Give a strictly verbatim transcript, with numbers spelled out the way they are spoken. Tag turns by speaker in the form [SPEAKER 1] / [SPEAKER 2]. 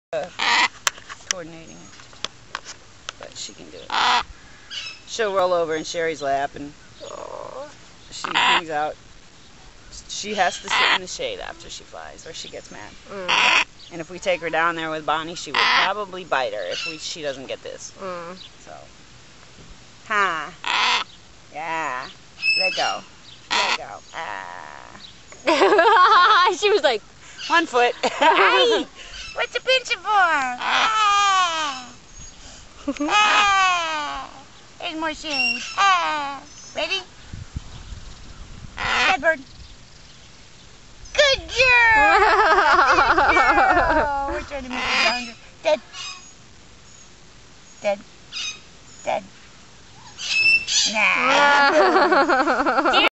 [SPEAKER 1] Uh, coordinating it, but she can do it. She'll roll over in Sherry's lap and she hangs out. She has to sit in the shade after she flies or she gets mad.
[SPEAKER 2] Mm.
[SPEAKER 1] And if we take her down there with Bonnie, she will probably bite her if we she doesn't get this.
[SPEAKER 2] Mm.
[SPEAKER 1] So, ha, yeah, let go, let go. Ah.
[SPEAKER 2] She was like,
[SPEAKER 1] One foot. Hey, what's the pincher for? Ah. Ah. There's more shade. Ah. Ready? Dead bird. Good girl. Good girl. We're trying to make it longer. Dead. Dead. Dead. Nah.